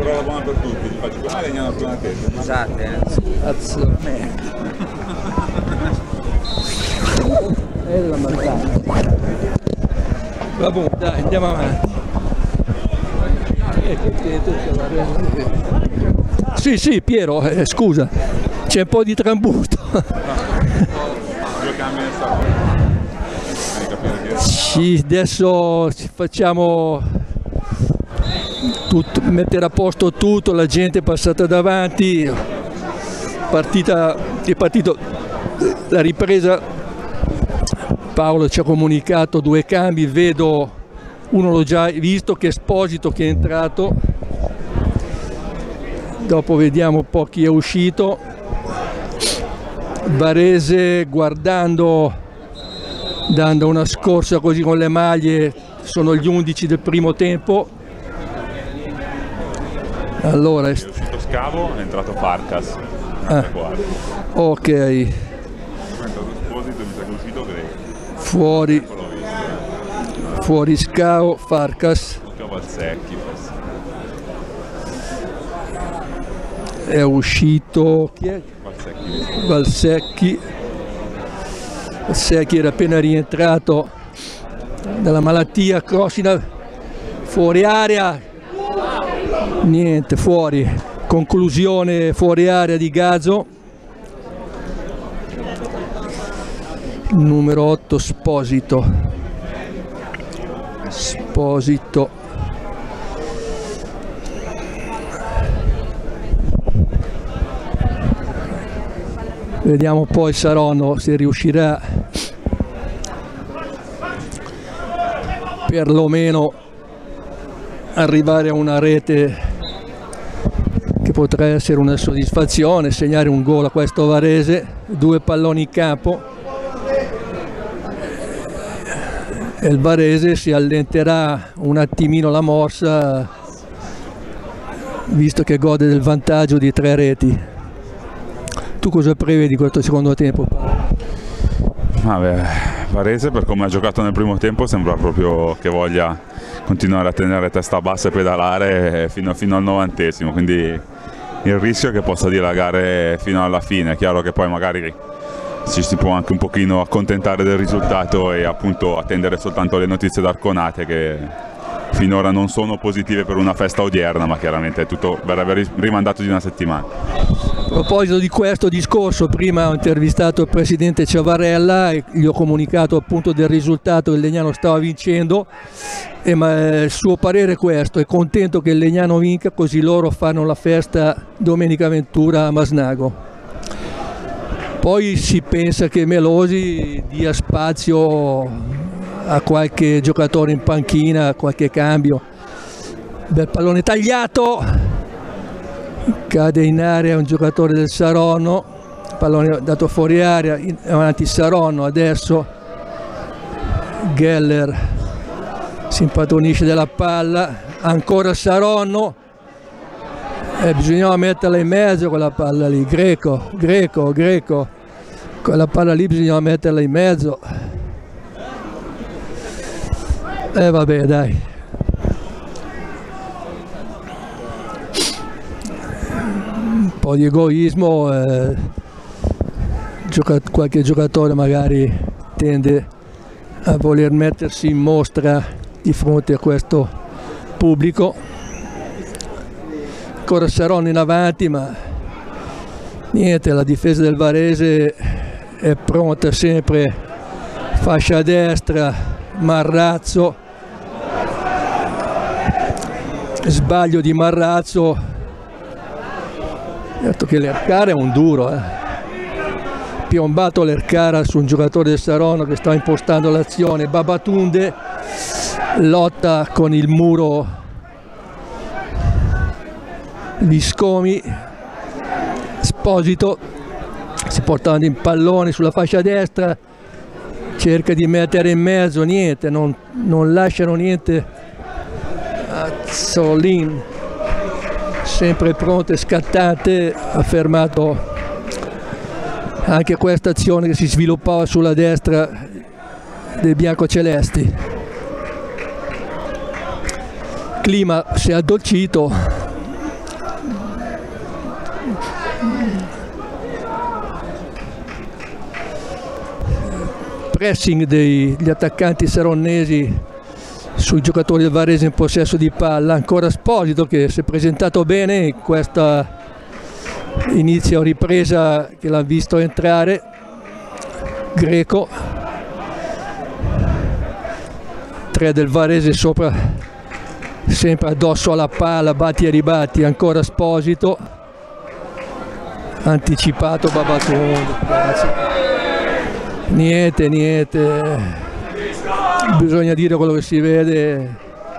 parola buona per tutti, ti faccio prima Legnano prima te. Scusate, Cazzo. È la mangiata. Vabbè, dai, andiamo avanti. Sì, sì, Piero, scusa, c'è un po' di trambusto. Due cambi nel salone. Sì, adesso facciamo tutto, mettere a posto tutto, la gente è passata davanti, è partito la ripresa. Paolo ci ha comunicato 2 cambi, vedo uno l'ho già visto che è Esposito che è entrato, dopo vediamo un po' chi è uscito. Varese guardando, dando una scorsa così con le maglie, sono gli 11 del primo tempo. Allora È uscito Scavo, è entrato Farkas. ok, È entrato Esposito, mi sa che è uscito Greco. fuori Scavo, Farkas. Valsecchi forse. È uscito chi è? Valsecchi. Valsecchi era appena rientrato dalla malattia, Crosina fuori area, niente, fuori, conclusione fuori area di Gazzo. Numero 8 Esposito. Vediamo poi Saronno se riuscirà perlomeno arrivare a una rete che potrà essere una soddisfazione, segnare un gol a questo Varese, 2 palloni in campo e il Varese si allenterà un attimino la morsa visto che gode del vantaggio di 3 reti. Tu cosa prevedi questo secondo tempo? Vabbè, Varese per come ha giocato nel primo tempo sembra proprio che voglia continuare a tenere testa bassa e pedalare fino al 90°, quindi il rischio è che possa dilagare fino alla fine. È chiaro che poi magari ci si può anche un pochino accontentare del risultato e appunto attendere soltanto le notizie d'Arconate che finora non sono positive per una festa odierna, ma chiaramente tutto verrebbe rimandato di una settimana. A proposito di questo discorso, prima ho intervistato il presidente Ciavarella e gli ho comunicato appunto del risultato che il Legnano stava vincendo, ma il suo parere è questo: è contento che il Legnano vinca così loro fanno la festa domenica Ventura a Masnago. Poi si pensa che Melosi dia spazio a qualche giocatore in panchina, a qualche cambio. Bel pallone tagliato, cade in area un giocatore del Saronno, pallone dato fuori area, avanti Saronno, adesso Geller si impadronisce della palla, ancora Saronno, bisognava metterla in mezzo quella palla lì, Greco, quella palla lì bisognava metterla in mezzo. Vabbè, dai. Un po' di egoismo, qualche giocatore magari tende a voler mettersi in mostra di fronte a questo pubblico. Ancora Saronno in avanti, ma niente, la difesa del Varese è pronta sempre, fascia a destra, Marrazzo, sbaglio di Marrazzo, certo che Lercara è un duro, piombato Lercara su un giocatore del Saronno che sta impostando l'azione, Babatunde lotta con il muro di Scomi, Esposito si porta in pallone sulla fascia destra, cerca di mettere in mezzo, niente, non lasciano niente. Azzolin sempre pronto e scattante, ha fermato anche questa azione che si sviluppava sulla destra dei biancocelesti. Clima si è addolcito, Pressing degli attaccanti saronnesi sui giocatori del Varese in possesso di palla, ancora Esposito che si è presentato bene in questa inizio ripresa che l'ha visto entrare. Greco, 3 del Varese sopra, sempre addosso alla palla, batti e ribatti, ancora Esposito, anticipato Babatunde. Niente, bisogna dire quello che si vede.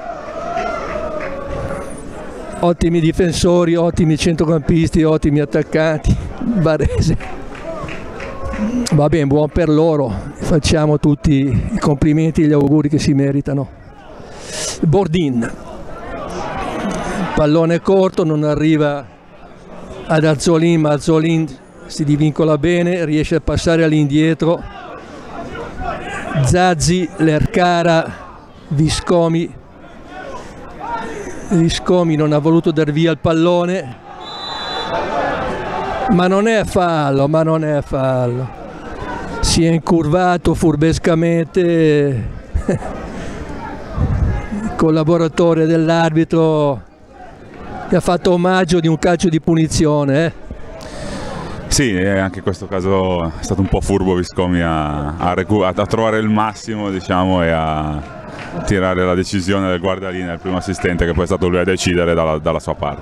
Ottimi difensori, ottimi centrocampisti, ottimi attaccanti. Varese, va bene, buon per loro, facciamo tutti i complimenti e gli auguri che si meritano. Bordin, pallone corto, non arriva ad Azzolin, ma Azzolin si divincola bene, riesce a passare all'indietro. Zazzi, Lercara, Viscomi non ha voluto dar via il pallone, ma non è fallo, si è incurvato furbescamente. Il collaboratore dell'arbitro gli ha fatto omaggio di un calcio di punizione. Sì, anche in questo caso è stato un po' furbo Viscomi a trovare il massimo, diciamo, e a tirare la decisione del guardalinea, il primo assistente, che poi è stato lui a decidere dalla sua parte.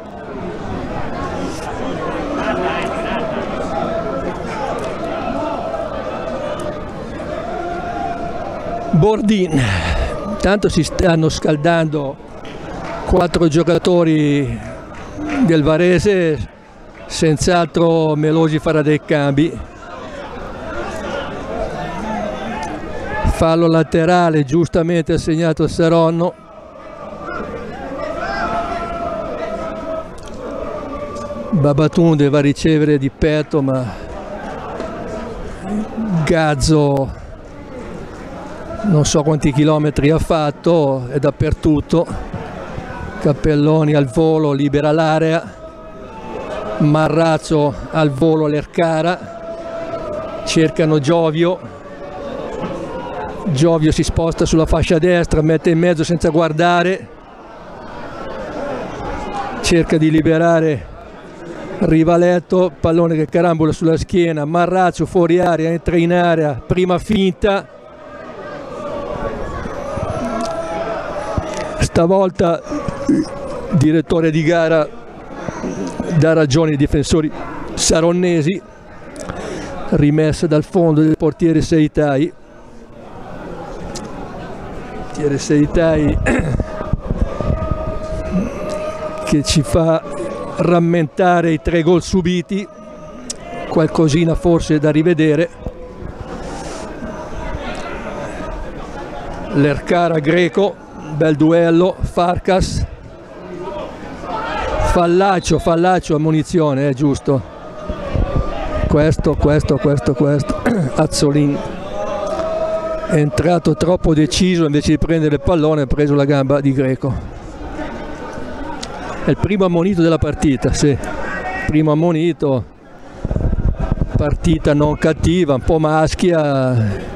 Bordin, intanto si stanno scaldando 4 giocatori del Varese. Senz'altro Melosi farà dei cambi. Fallo laterale giustamente assegnato a Saronno. Babatunde va a ricevere di petto, ma Gazzo non so quanti chilometri ha fatto, è dappertutto. Cappelloni al volo, libera l'area. Marrazzo al volo, Lercara, cercano Giovio si sposta sulla fascia destra, mette in mezzo senza guardare, cerca di liberare Rivaletto, pallone che carambola sulla schiena, Marrazzo fuori area, entra in area, prima finta, stavolta il direttore di gara dà ragione ai difensori saronnesi, rimessa dal fondo del portiere Seitai. Portiere Seitai che ci fa rammentare i 3 gol subiti, qualcosina forse da rivedere. Lercara Greco, bel duello, Farkas. Fallaccio, ammonizione, è giusto. Questo. Azzolin è entrato troppo deciso, invece di prendere il pallone ha preso la gamba di Greco. È il primo ammonito della partita, sì. Primo ammonito, partita non cattiva, un po' maschia.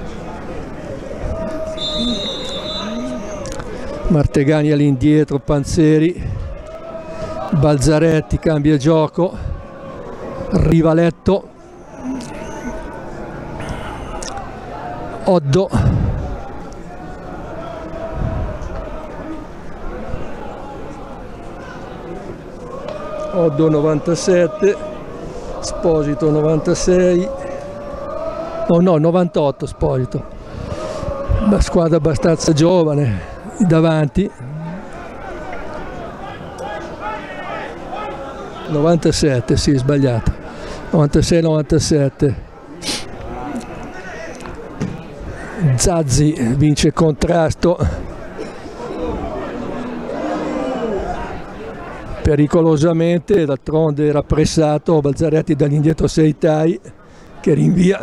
Martegani all'indietro, Panzeri. Balzaretti cambia gioco, Rivaletto, Oddo, Oddo 97, Esposito 96, no 98 Esposito, una squadra abbastanza giovane davanti. 97, sì, sbagliato, 96-97. Zazzi vince il contrasto, pericolosamente, d'altronde era pressato Balzaretti dall'indietro Seitai che rinvia.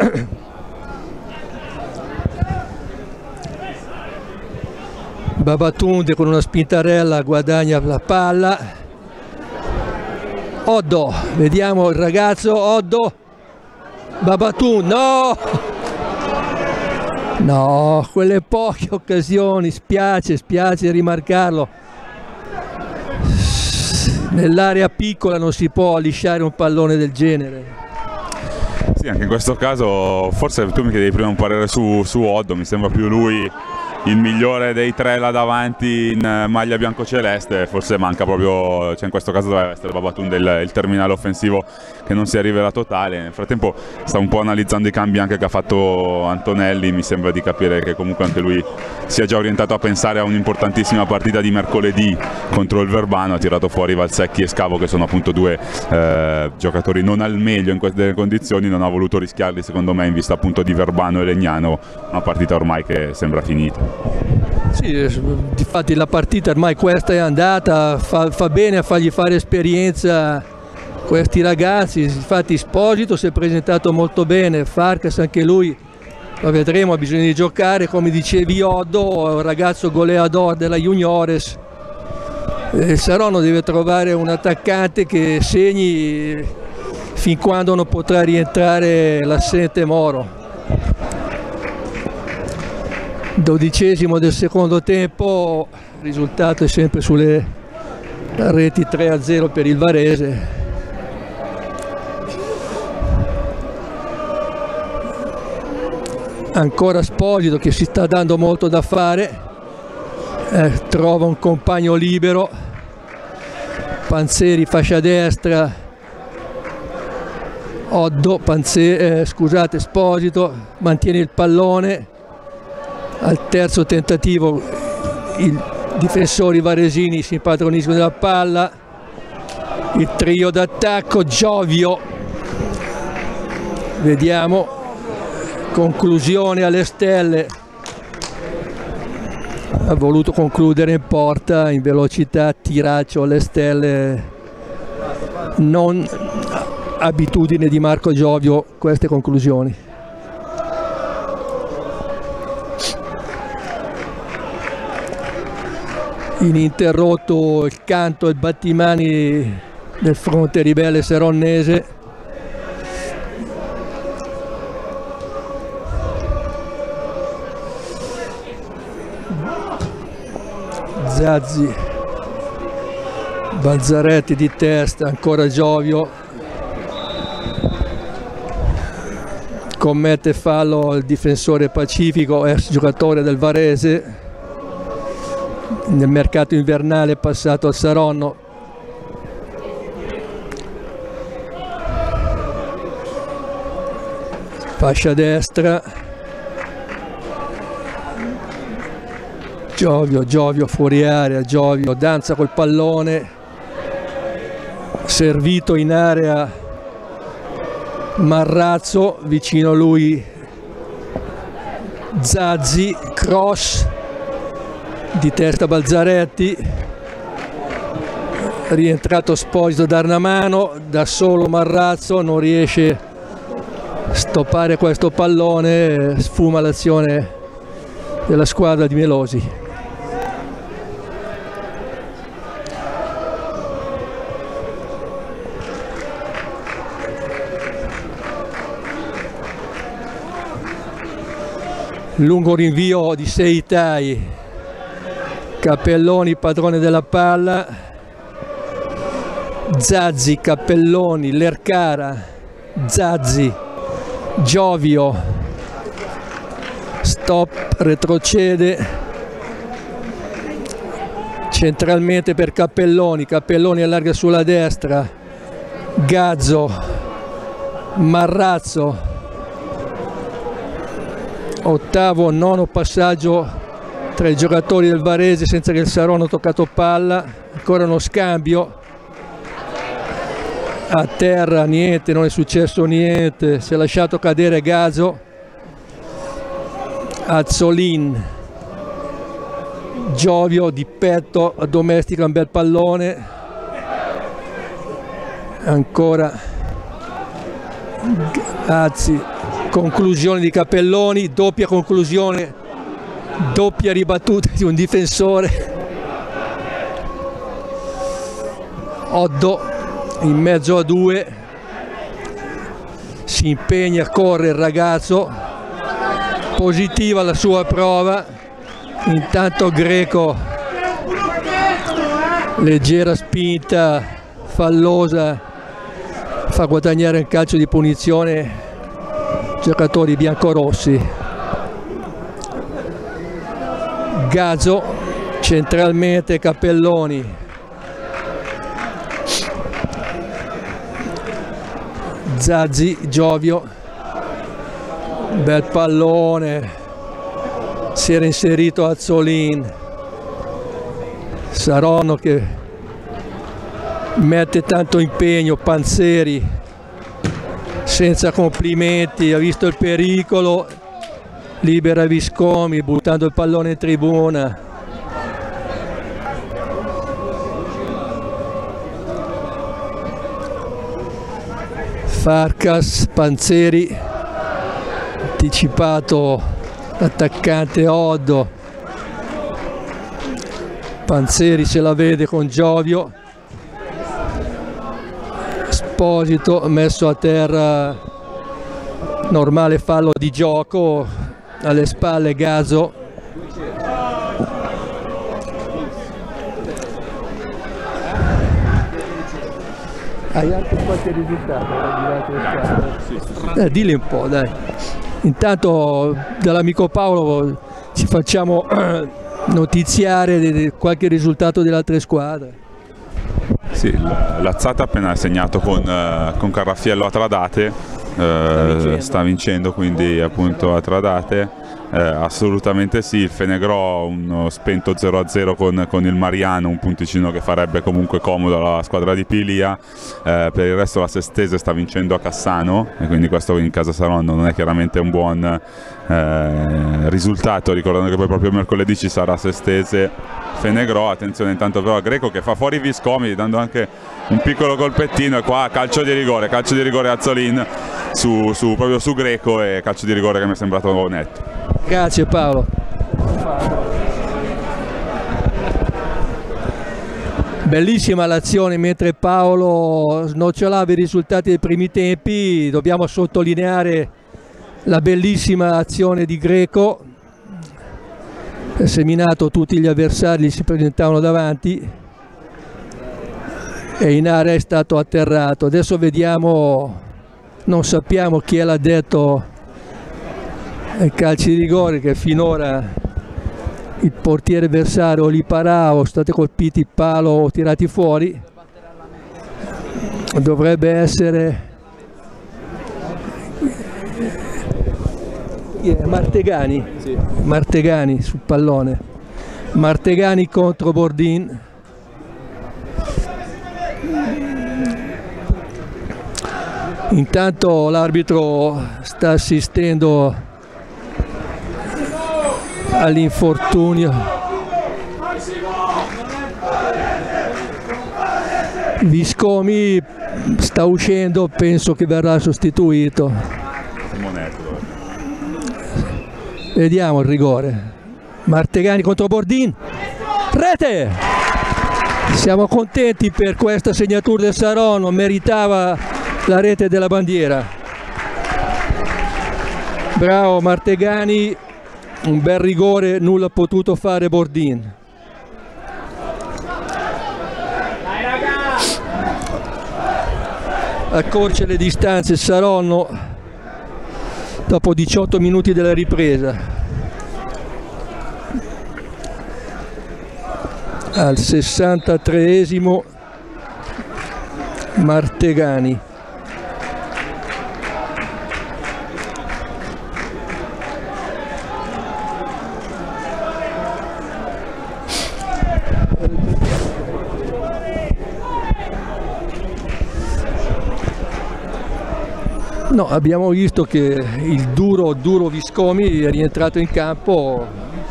Babatunde con una spintarella guadagna la palla. Oddo, vediamo il ragazzo, Oddo, Babatunde, no! No, quelle poche occasioni, spiace rimarcarlo. Nell'area piccola non si può lisciare un pallone del genere. Sì, anche in questo caso forse tu mi chiedevi prima un parere su Oddo, mi sembra più lui il migliore dei tre là davanti in maglia biancoceleste, forse manca proprio, cioè in questo caso doveva essere Babatunde il terminale offensivo che non si è rivelato tale. Nel frattempo sta un po' analizzando i cambi anche che ha fatto Antonelli, mi sembra di capire che comunque anche lui sia già orientato a pensare a un'importantissima partita di mercoledì contro il Verbano. Ha tirato fuori Valsecchi e Scavo, che sono appunto due giocatori non al meglio in queste condizioni, non ha voluto rischiarli secondo me in vista appunto di Verbano e Legnano, una partita ormai che sembra finita. Sì, infatti la partita ormai questa è andata, fa bene a fargli fare esperienza questi ragazzi. Infatti Esposito si è presentato molto bene, Farkas anche lui, lo vedremo, ha bisogno di giocare, come dicevi Oddo, è un ragazzo goleador della Juniores. Saronno deve trovare un attaccante che segni fin quando non potrà rientrare l'assente Moro. 12° del secondo tempo, il risultato è sempre sulle reti 3-0 per il Varese. Ancora Esposito che si sta dando molto da fare, trova un compagno libero, Panzeri fascia destra, Oddo, Esposito mantiene il pallone. Al terzo tentativo i difensori varesini si impadroniscono della palla, il trio d'attacco, Giovio, vediamo, conclusione alle stelle, ha voluto concludere in porta in velocità, tiraccio alle stelle, non abitudine di Marco Giovio queste conclusioni. Ininterrotto il canto e il battimani del fronte ribelle seronnese. Zazzi, Balzaretti di testa, ancora Giovio, commette fallo il difensore Pacifico, ex giocatore del Varese. Nel mercato invernale è passato al Saronno. Fascia destra, Giovio fuori area, Giovio danza col pallone, servito in area Marrazzo, vicino a lui Zazzi, cross di testa Balzaretti, rientrato Esposito, dar una mano, da solo Marrazzo non riesce a stoppare questo pallone, sfuma l'azione della squadra di Melosi. Lungo rinvio di Seitai, Cappelloni padrone della palla, Zazzi, Cappelloni, Lercara, Zazzi, Giovio, stop, retrocede, centralmente per Cappelloni, Cappelloni allarga sulla destra, Gazzo, Marrazzo, ottavo, nono passaggio tra i giocatori del Varese senza che il Saronno ha toccato palla, ancora uno scambio, a terra niente, non è successo niente, si è lasciato cadere Gazzo, Azzolin, Giovio di petto addomestica un bel pallone, ancora Azzi, conclusione di Cappelloni, doppia conclusione, doppia ribattuta di un difensore. Oddo in mezzo a due, si impegna, corre il ragazzo, positiva la sua prova, intanto Greco, leggera spinta fallosa, fa guadagnare il calcio di punizione giocatori biancorossi. Gazzo centralmente, Cappelloni, Zazzi, Giovio, bel pallone, si era inserito Azzolin, Saronno che mette tanto impegno, Panzeri senza complimenti, ha visto il pericolo, libera Viscomi buttando il pallone in tribuna. Farkas, Panzeri, anticipato l'attaccante Oddo, Panzeri se la vede con Giovio, Esposito messo a terra, normale fallo di gioco, alle spalle Gazzo. Hai anche qualche risultato? Dilli un po', dai. Intanto dall'amico Paolo ci facciamo notiziare di qualche risultato delle altre squadre. Sì, Lazzate ha appena segnato con Carraffiello a Tradate, sta vincendo quindi appunto a Tradate. Assolutamente sì, il Fenegrò uno spento 0-0 con il Mariano, un punticino che farebbe comunque comodo alla squadra di Pilia. Per il resto la Sestese sta vincendo a Cassano e quindi questo in casa Saronno non è chiaramente un buon risultato, ricordando che poi proprio mercoledì ci sarà Sestese Fenegrò. Attenzione intanto però a Greco che fa fuori Viscomi dando anche un piccolo colpettino, e qua calcio di rigore Azzolin proprio su Greco, e calcio di rigore che mi è sembrato netto. Grazie Paolo. Bellissima l'azione, mentre Paolo snocciolava i risultati dei primi tempi, dobbiamo sottolineare la bellissima azione di Greco, ha seminato tutti gli avversari, gli si presentavano davanti e in area è stato atterrato. Adesso vediamo, non sappiamo chi l'ha detto ai calci di rigore, che finora il portiere avversario li parava, o state colpiti il palo o tirati fuori. Dovrebbe essere Martegani, sì. Martegani sul pallone, Martegani contro Bordin. Intanto l'arbitro sta assistendo all'infortunio Viscomi, sta uscendo, penso che verrà sostituito. Vediamo il rigore. Martegani contro Bordin, rete! Siamo contenti per questa segnatura del Saronno, meritava la rete della bandiera. Bravo Martegani, un bel rigore, nulla ha potuto fare Bordin. Accorcia le distanze Saronno dopo 18 minuti della ripresa. Al 63esimo Martegani. No, abbiamo visto che il duro Viscomi è rientrato in campo,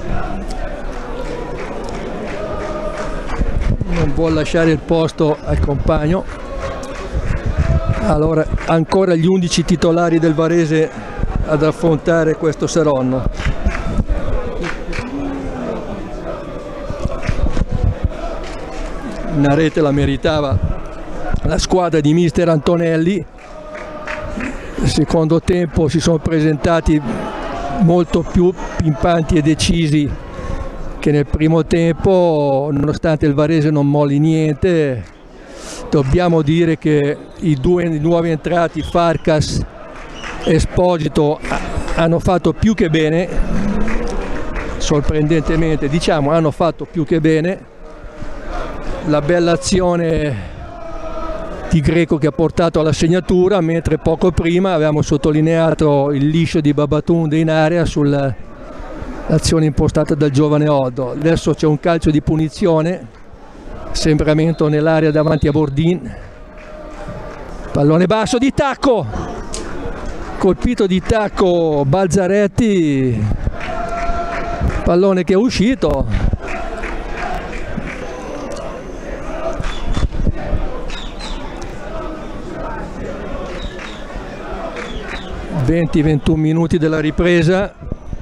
non vuole lasciare il posto al compagno. Allora ancora gli 11 titolari del Varese ad affrontare questo Saronno. Una rete la meritava la squadra di mister Antonelli. Nel secondo tempo si sono presentati molto più pimpanti e decisi che nel primo tempo, nonostante il Varese non molli niente. Dobbiamo dire che i due nuovi entrati, Farkas e Esposito, hanno fatto più che bene, sorprendentemente diciamo, hanno fatto più che bene. La bella azione di Greco che ha portato alla segnatura, mentre poco prima avevamo sottolineato il liscio di Babatunde in area sull'azione impostata dal giovane Oddo. Adesso c'è un calcio di punizione, sembramento nell'area davanti a Bordin, pallone basso di tacco, colpito di tacco Balzaretti, pallone che è uscito. 20-21 minuti della ripresa.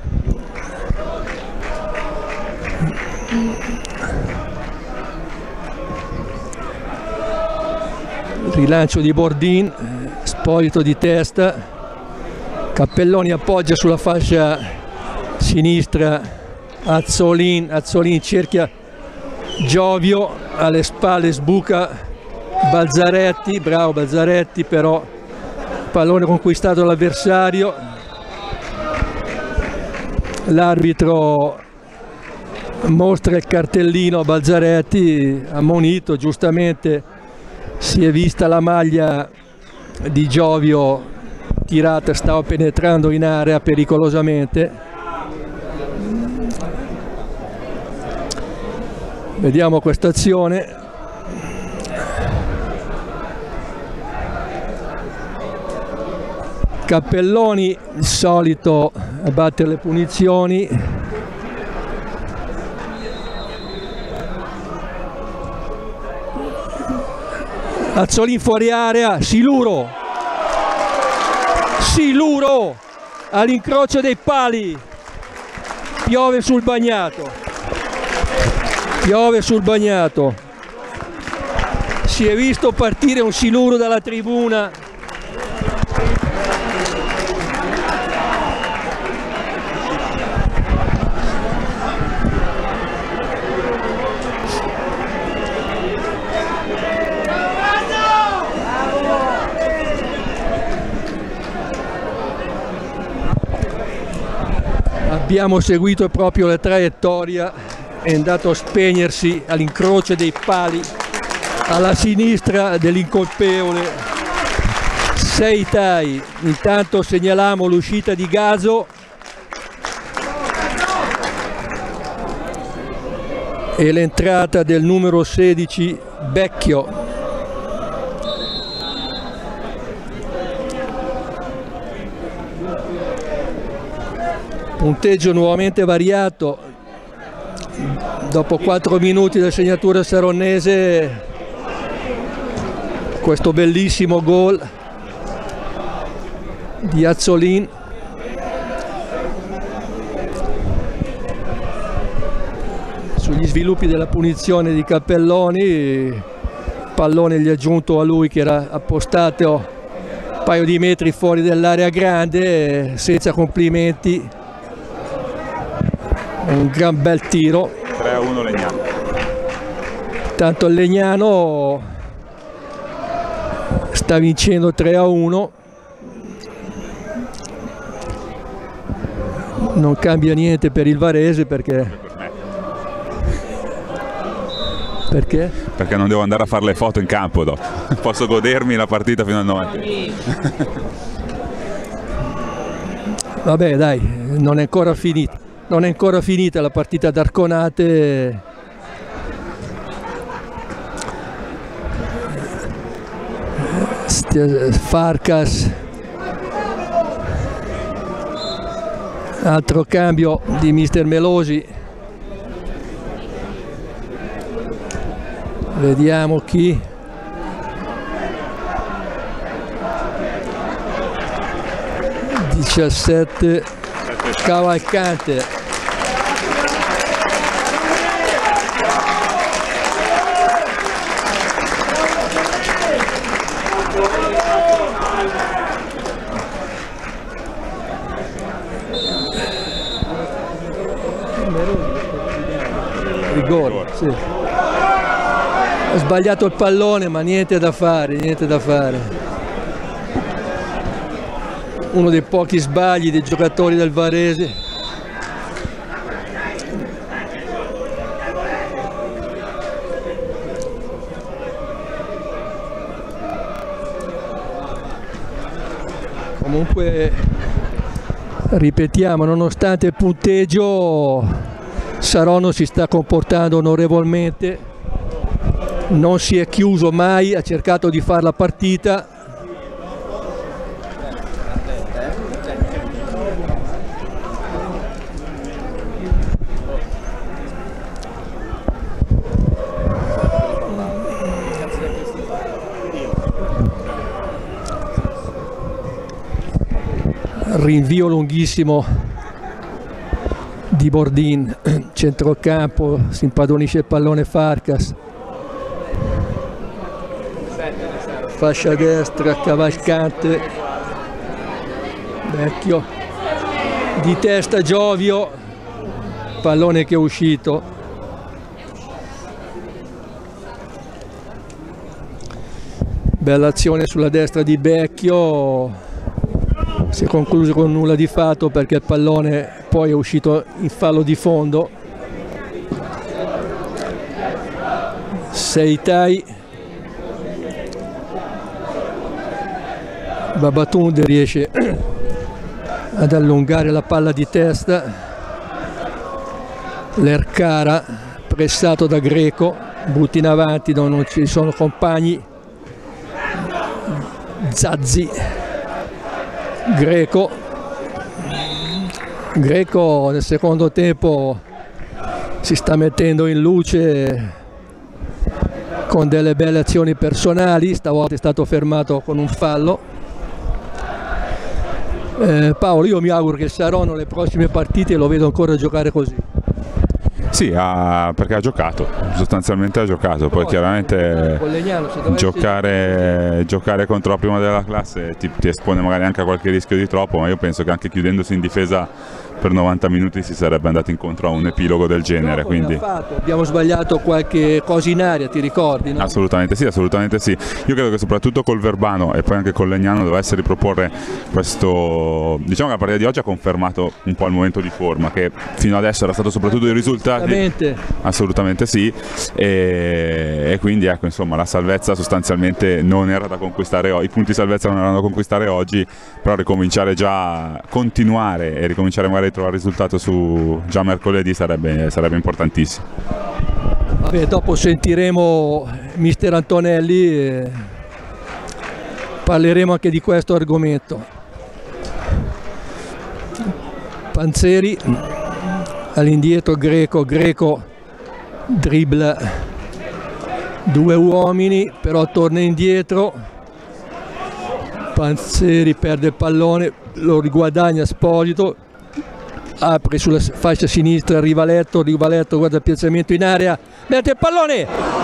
Rilancio di Bordin, Esposito di testa, Cappelloni appoggia sulla fascia sinistra Azzolin cerchia Giovio, alle spalle sbuca Balzaretti, bravo Balzaretti, però pallone conquistato dall'avversario. L'arbitro mostra il cartellino a Balzaretti, ammonito, giustamente si è vista la maglia di Giovio tirata, stava penetrando in area pericolosamente. Vediamo questa azione. Cappelloni, il solito a battere le punizioni. Azzolin fuori area, Siluro all'incrocio dei pali, piove sul bagnato, si è visto partire un Siluro dalla tribuna. Abbiamo seguito proprio la traiettoria, è andato a spegnersi all'incrocio dei pali alla sinistra dell'incolpevole Seitai. Intanto segnaliamo l'uscita di Gaso e l'entrata del numero 16 Becchio. Punteggio nuovamente variato dopo 4 minuti della segnatura saronnese, questo bellissimo gol di Azzolin. Sugli sviluppi della punizione di Cappelloni, pallone gli ha aggiunto a lui che era appostato un paio di metri fuori dell'area grande, senza complimenti. Un gran bel tiro. 3-1 Legnano. Tanto il Legnano sta vincendo 3-1. Non cambia niente per il Varese perché non devo andare a fare le foto in campo dopo. Posso godermi la partita fino al 90. Vabbè dai, non è ancora finita. Non è ancora finita la partita d'Arconate. Farkas, altro cambio di mister Melosi. Vediamo chi. (17) Cavalcante. sì. Ha sbagliato il pallone, ma niente da fare, niente da fare. Uno dei pochi sbagli dei giocatori del Varese. Comunque, ripetiamo, nonostante il punteggio, Saronno si sta comportando onorevolmente, non si è chiuso mai, ha cercato di fare la partita. Rinvio lunghissimo di Bordin, centrocampo, si impadronisce il pallone Farkas, fascia destra, cavalcante, Vecchio, di testa Giovio, pallone che è uscito. Bella azione sulla destra di Vecchio, si è concluso con nulla di fatto perché il pallone poi è uscito in fallo di fondo. Seitai, Babatunde riesce ad allungare la palla di testa, Lercara pressato da Greco, butta in avanti, non ci sono compagni, Zazzi, Greco nel secondo tempo si sta mettendo in luce con delle belle azioni personali, stavolta è stato fermato con un fallo. Paolo, io mi auguro che Saronno le prossime partite lo vedo ancora giocare così. Sì, perché ha giocato, sostanzialmente ha giocato, poi chiaramente giocare contro la prima della classe ti espone magari anche a qualche rischio di troppo, ma io penso che anche chiudendosi in difesa per 90 minuti si sarebbe andati incontro a un epilogo del genere. Quindi abbiamo sbagliato qualche cosa in aria, ti ricordi? No? Assolutamente sì, assolutamente sì. Io credo che soprattutto col Verbano e poi anche con Legnano dovesse riproporre questo, diciamo che la partita di oggi ha confermato un po' il momento di forma che fino adesso era stato soprattutto i risultati. Assolutamente sì, e quindi ecco, insomma, la salvezza sostanzialmente non era da conquistare oggi, i punti salvezza non erano da conquistare oggi, però ricominciare già, continuare e ricominciare magari a trovare il risultato su già mercoledì sarebbe importantissimo. Vabbè, dopo sentiremo mister Antonelli e parleremo anche di questo argomento. Panzeri all'indietro, Greco dribbla due uomini, però torna indietro, Panzeri perde il pallone, lo riguadagna Esposito, apre sulla fascia sinistra Rivaletto guarda il piazzamento in area, mette il pallone,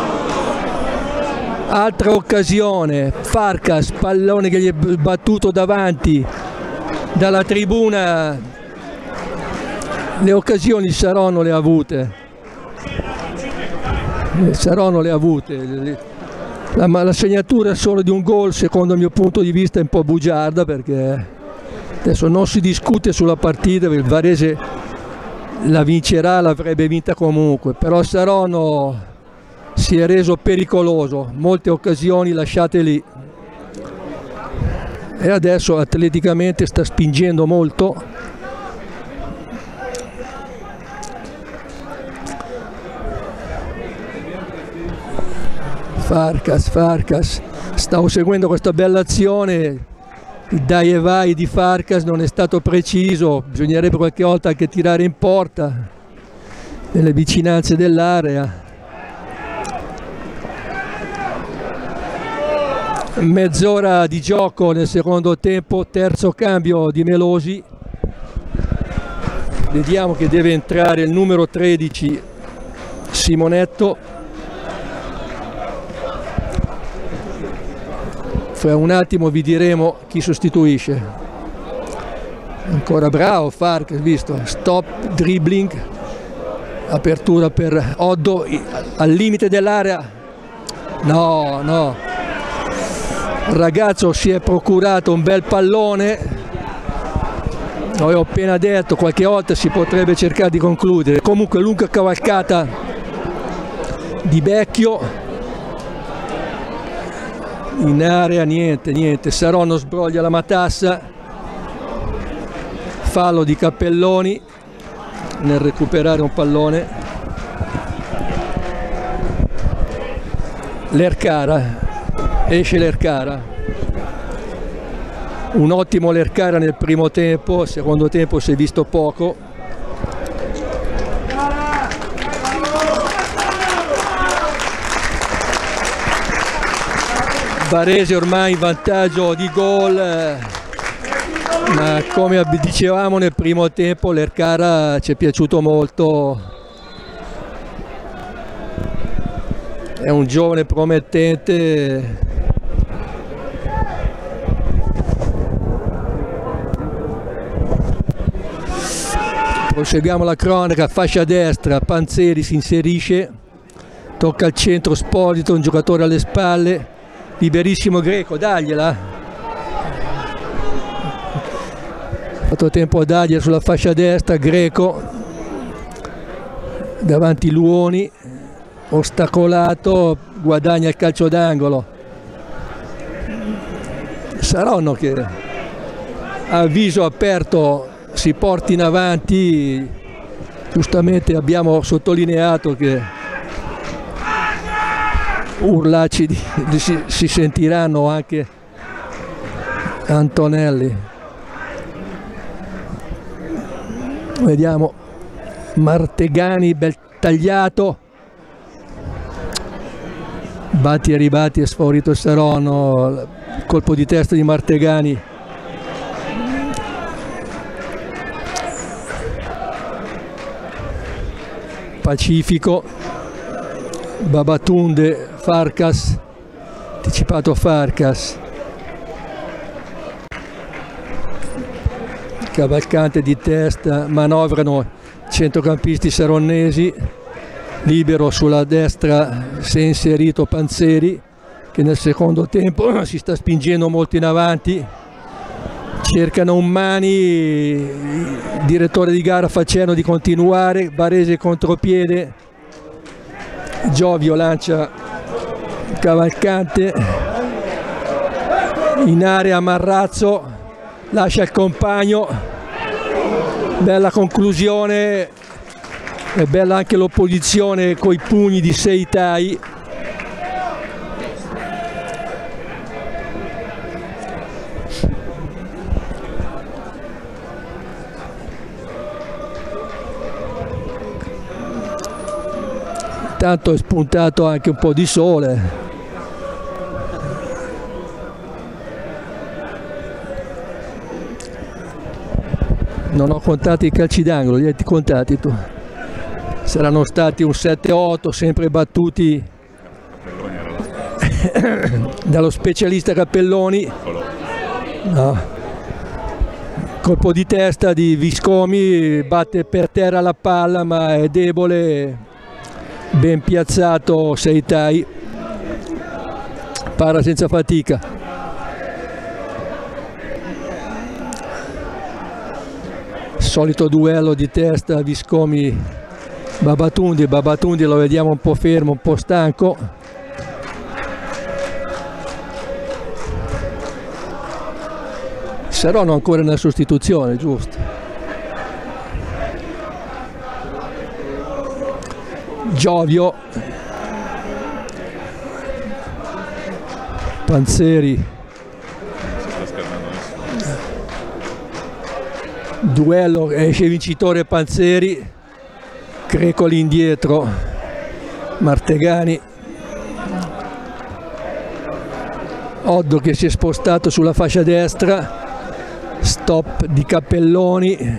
altra occasione, Farkas, pallone che gli è battuto davanti dalla tribuna. Le occasioni Saronno le ha avute, la segnatura solo di un gol secondo il mio punto di vista è un po' bugiarda, perché adesso non si discute sulla partita, il Varese la vincerà, l'avrebbe vinta comunque, però Saronno si è reso pericoloso, molte occasioni lasciate lì e adesso atleticamente sta spingendo molto. Farkas, stavo seguendo questa bella azione, il dai e vai di Farkas non è stato preciso, bisognerebbe qualche volta anche tirare in porta nelle vicinanze dell'area. Mezz'ora di gioco nel secondo tempo, terzo cambio di Melosi, vediamo che deve entrare il numero 13 Simonetto. Fra un attimo vi diremo chi sostituisce. Ancora bravo Farkas, visto, stop dribbling, apertura per Oddo al limite dell'area, no, il ragazzo si è procurato un bel pallone, avevo appena detto qualche volta si potrebbe cercare di concludere. Comunque lunga cavalcata di Becchio in area, niente, Saronno sbroglia la matassa, fallo di Cappelloni nel recuperare un pallone. Esce Lercara, un ottimo Lercara nel primo tempo, secondo tempo si è visto poco. Varese ormai in vantaggio di gol, ma come dicevamo nel primo tempo Lercara ci è piaciuto molto, è un giovane promettente. Proseguiamo la cronaca, fascia destra, Panzeri si inserisce, tocca al centro Sposito, un giocatore alle spalle, liberissimo Greco, dagliela. Fatto tempo a dargliela sulla fascia destra, Greco, davanti Luoni, ostacolato, guadagna il calcio d'angolo. Saronno che a viso aperto si porti in avanti, giustamente abbiamo sottolineato che urlacci si sentiranno anche Antonelli. Vediamo Martegani, bel tagliato, batti e ribatti, è sfavorito il Saronno, colpo di testa di Martegani. Pacifico, Babatunde, Farkas, anticipato Farkas, cavalcante di testa, manovrano centrocampisti saronnesi, libero sulla destra si è inserito Panzeri che nel secondo tempo si sta spingendo molto in avanti, cercano un Mani, il direttore di gara fa cenno di continuare, Varese contropiede, Giovio lancia cavalcante, in area Marrazzo, lascia il compagno, bella conclusione, è bella anche l'opposizione coi pugni di Seitai. Intanto è spuntato anche un po' di sole. Non ho contato i calci d'angolo, li hai contati tu? Saranno stati un 7-8, sempre battuti dallo specialista Cappelloni. No. Colpo di testa di Viscomi, batte per terra la palla ma è debole, ben piazzato Seitai, para senza fatica. Solito duello di testa Viscomi Babatundi lo vediamo un po' fermo, un po' stanco. Saronno ancora nella sostituzione, giusto? Giovio, Panzeri, duello, esce vincitore Panzeri, Crecoli indietro, Martegani, Oddo che si è spostato sulla fascia destra, stop di Cappelloni,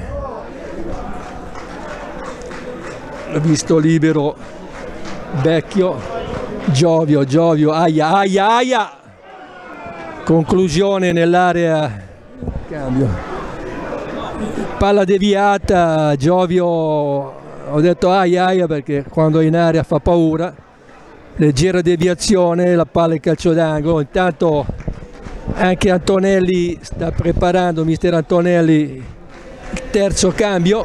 visto libero Becchio, Giovio, aia, conclusione nell'area, cambio, palla deviata, Giovio ho detto aia perché quando è in aria fa paura. Leggera deviazione, la palla in calcio d'angolo. Intanto anche Antonelli sta preparando, mister Antonelli, il terzo cambio.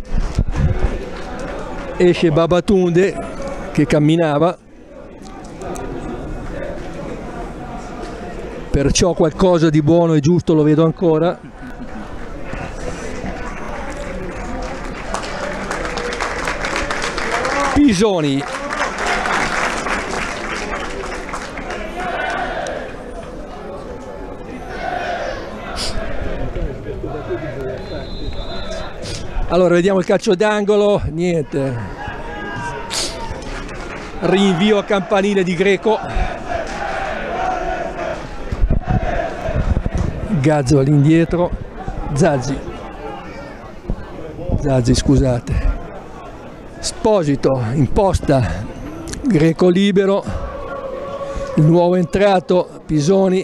Esce Babatunde che camminava, perciò qualcosa di buono e giusto lo vedo ancora. Pisoni. Allora vediamo il calcio d'angolo, niente, rinvio a campanile di Greco, Gazzo all'indietro, Zazzi scusate, Esposito in posta, Greco libero, il nuovo entrato Pisoni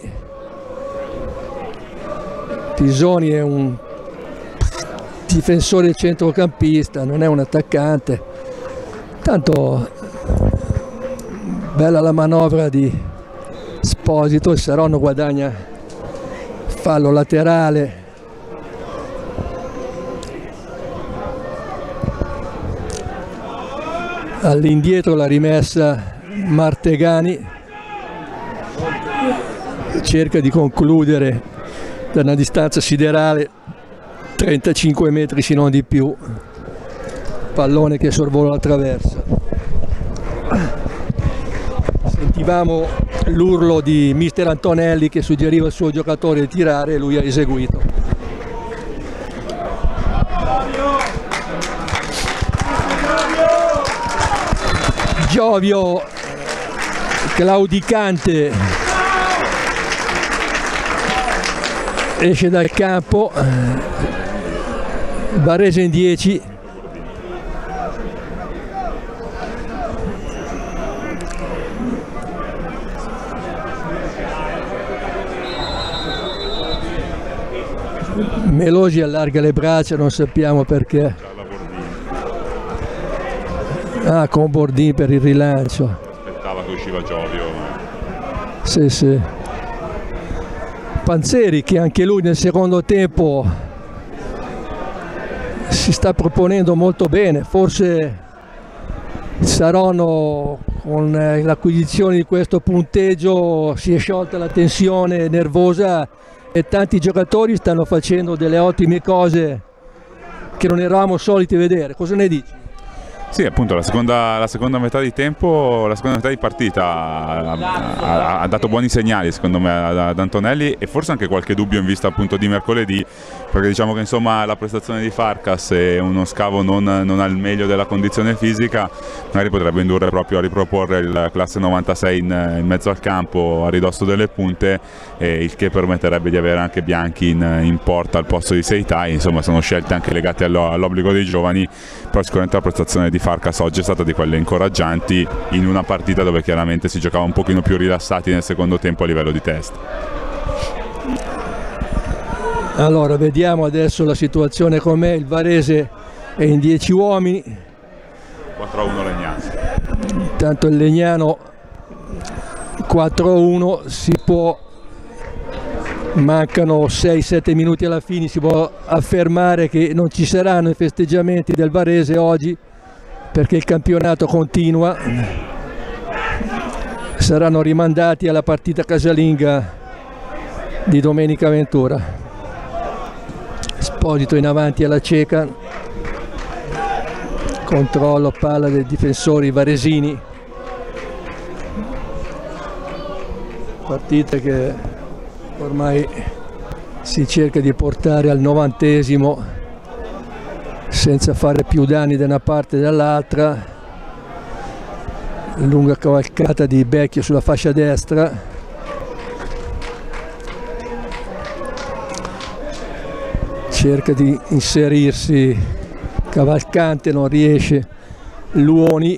è un difensore centrocampista, non è un attaccante. Tanto bella la manovra di Esposito, il Saronno guadagna fallo laterale. All'indietro la rimessa Martegani, cerca di concludere da una distanza siderale, 35 metri se non di più, pallone che sorvola la traversa. Sentivamo l'urlo di mister Antonelli che suggeriva al suo giocatore di tirare e lui ha eseguito. Giovio claudicante esce dal campo, Varese in 10, Melosi allarga le braccia, non sappiamo perché. Ah, con Bordin per il rilancio. Aspettava che usciva Giovio. Sì. Panzeri che anche lui nel secondo tempo si sta proponendo molto bene, forse Saronno con l'acquisizione di questo punteggio si è sciolta la tensione nervosa e tanti giocatori stanno facendo delle ottime cose che non eravamo soliti vedere. Cosa ne dici? Sì, appunto la seconda metà di tempo, la seconda metà di partita ha dato buoni segnali secondo me ad Antonelli e forse anche qualche dubbio in vista appunto di mercoledì, perché diciamo che insomma la prestazione di Farkas e uno scavo non al meglio della condizione fisica magari potrebbe indurre proprio a riproporre il classe 96 in mezzo al campo a ridosso delle punte, il che permetterebbe di avere anche Bianchi in porta al posto di Seitai. Insomma sono scelte anche legate all'obbligo dei giovani, però sicuramente la prestazione di Farkas oggi è stata di quelle incoraggianti in una partita dove chiaramente si giocava un pochino più rilassati nel secondo tempo a livello di testa. Allora vediamo adesso la situazione com'è, il Varese è in 10 uomini, 4-1 Legnano. intanto il Legnano 4-1, si può, mancano 6-7 minuti alla fine, si può affermare che non ci saranno i festeggiamenti del Varese oggi perché il campionato continua, saranno rimandati alla partita casalinga di domenica Ventura. Esposito in avanti alla cieca, controllo palla dei difensori varesini, partita che ormai si cerca di portare al 90° senza fare più danni da una parte e dall'altra. Lunga cavalcata di Becchio sulla fascia destra, cerca di inserirsi Cavalcante, non riesce Luoni.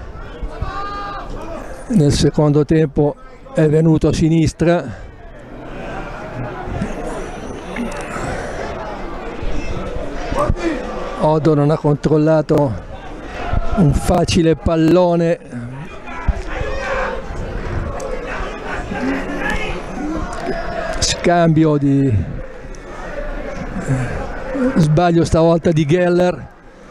Nel secondo tempo è venuto a sinistra, Odo non ha controllato Un facile pallone, scambio di sbaglio stavolta di Geller,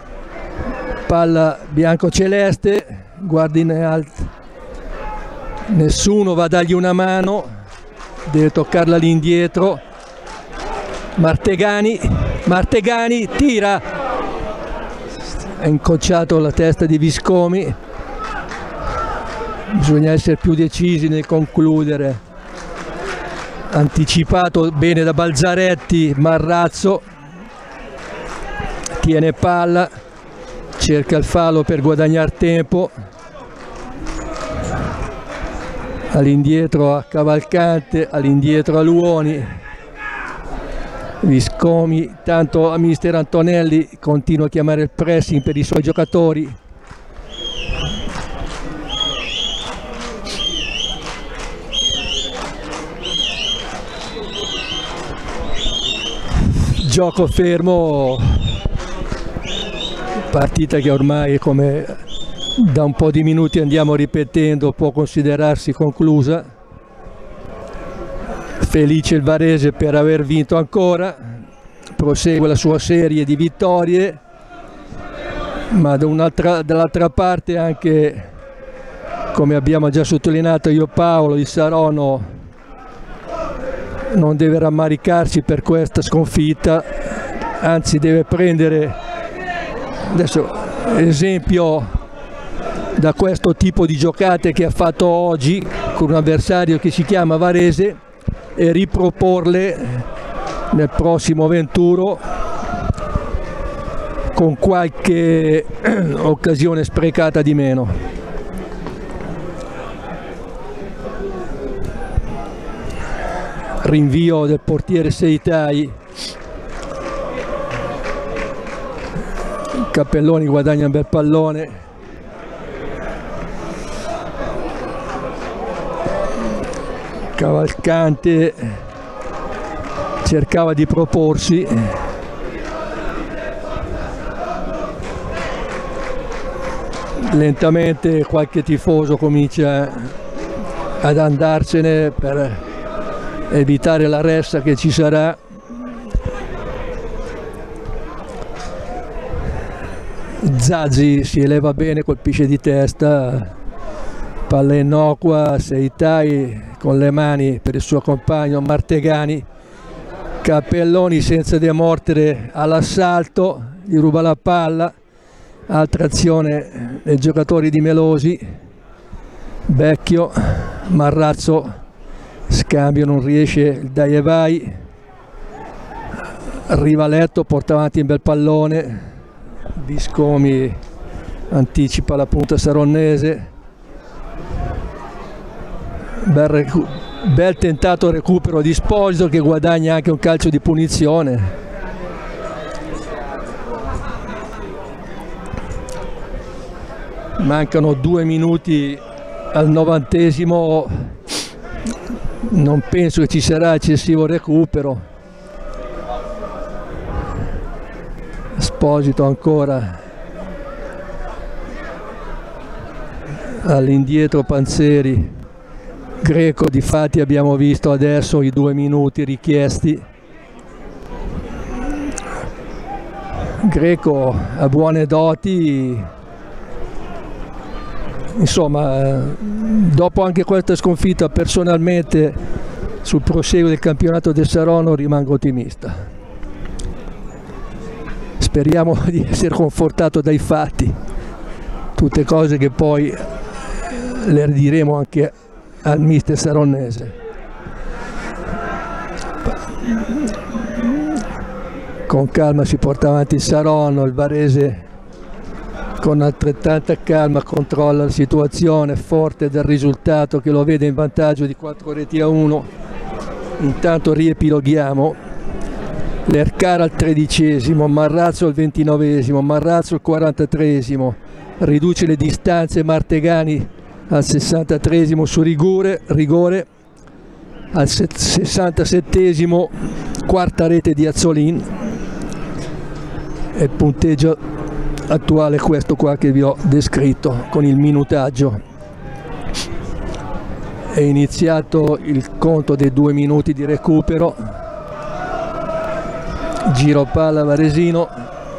palla bianco-celeste, guardi in alto, nessuno va a dargli una mano, deve toccarla all'indietro. Martegani tira, ha incrociato la testa di Viscomi, bisogna essere più decisi nel concludere. Anticipato bene da Balzaretti, Marrazzo tiene palla, cerca il fallo per guadagnare tempo, all'indietro a Cavalcante, all'indietro a Luoni. Viscomi, tanto a mister Antonelli continua a chiamare il pressing per i suoi giocatori. Gioco fermo, partita che ormai, come da un po' di minuti andiamo ripetendo, può considerarsi conclusa. Felice il Varese per aver vinto ancora, prosegue la sua serie di vittorie, ma dall'altra parte anche, come abbiamo già sottolineato io e Paolo, il Saronno non deve rammaricarsi per questa sconfitta, anzi deve prendere adesso esempio da questo tipo di giocate che ha fatto oggi con un avversario che si chiama Varese e riproporle nel prossimo venturo con qualche occasione sprecata di meno. Rinvio del portiere Seitai, Cappelloni guadagna un bel pallone, Cavalcante cercava di proporsi, lentamente qualche tifoso comincia ad andarsene per evitare la ressa che ci sarà. Zazzi si eleva bene, colpisce di testa, palla innocua, Seitai con le mani per il suo compagno Martegani. Cappelloni senza demordere all'assalto, gli ruba la palla, altra azione dei giocatori di Melosi, Vecchio, Marrazzo, scambio, non riesce il dai e vai, Rivaletto porta avanti un bel pallone, Viscomi anticipa la punta saronnese, bel tentato recupero di Esposito che guadagna anche un calcio di punizione. Mancano 2 minuti al 90°, non penso che ci sarà eccessivo recupero. Esposito ancora all'indietro, Panzeri, Greco, difatti abbiamo visto adesso i 2 minuti richiesti. Greco ha buone doti, insomma, dopo anche questa sconfitta personalmente sul proseguo del campionato del Saronno rimango ottimista. Speriamo di essere confortato dai fatti, tutte cose che poi le diremo anche al mister saronnese. Con calma si porta avanti il Saronno, il Varese con altrettanta calma controlla la situazione, forte del risultato che lo vede in vantaggio di 4-1. Intanto riepiloghiamo: Lercara al 13°, Marrazzo al 29°, Marrazzo al 43°, riduce le distanze Martegani al 63° su rigore, al 67°, quarta rete di Azzolin, e il punteggio attuale questo qua che vi ho descritto con il minutaggio. È iniziato il conto dei 2 minuti di recupero, giro palla varesino,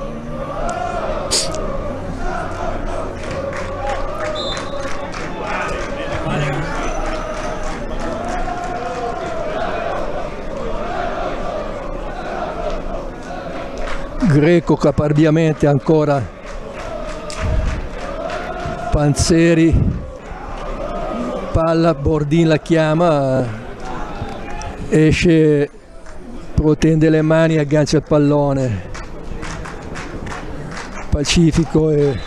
Greco caparbiamente ancora, Panzeri, palla, Bordin la chiama, esce, protende le mani, aggancia il pallone. Pacifico e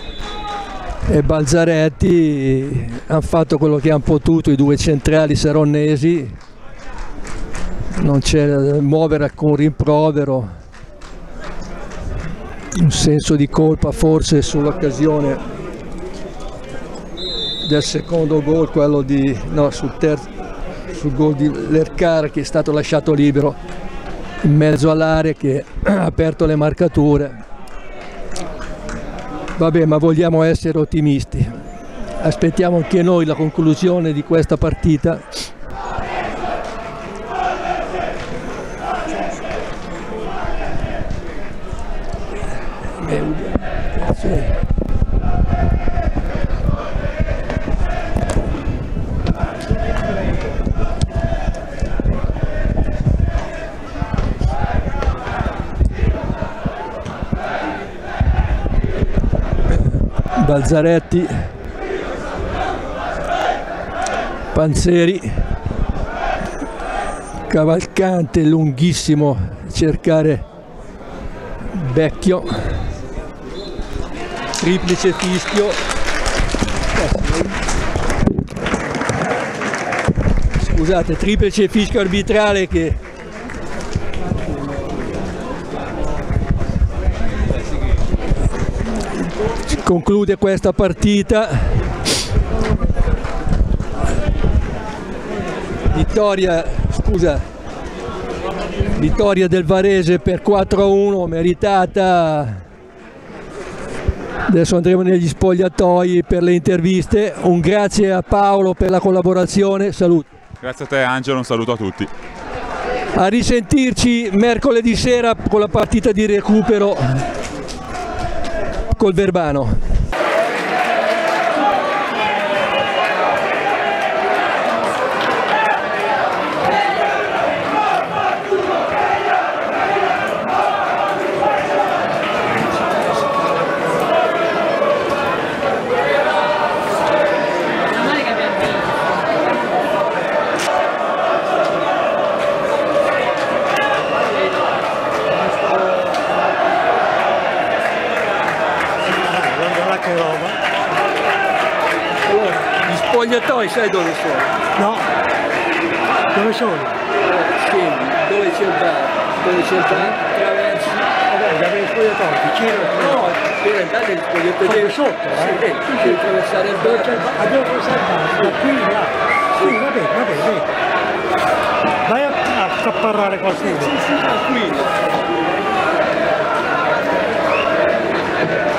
Balzaretti hanno fatto quello che hanno potuto, i 2 centrali saronnesi, non c'è da muovere alcun rimprovero, un senso di colpa forse sull'occasione del secondo gol, quello di sul gol di Lercar, che è stato lasciato libero in mezzo all'area, che ha aperto le marcature. Vabbè, ma vogliamo essere ottimisti, aspettiamo anche noi la conclusione di questa partita. Balzaretti, Panzeri, Cavalcante lunghissimo, cercare Vecchio, triplice fischio, scusate, triplice fischio arbitrale che conclude questa partita. Vittoria del Varese per 4-1, meritata. Adesso andremo negli spogliatoi per le interviste. Un grazie a Paolo per la collaborazione, saluto. Grazie a te Angelo, un saluto a tutti. A risentirci mercoledì sera con la partita di recupero col Verbano. Spogliatoi, sai dove sono? No. Dove sono? Scendi, dove c'è il bar? Dove c'è il bar? Traversi. Vabbè, da per spogliatoi, vicino. No, per andare negli spogliatoi. Sono sotto, Sì, devi attraversare il bar. Abbiamo attraversato il bar, da qui là. Sì, vabbè. Vai a scapparrare qualcuno. Sì, tranquillo.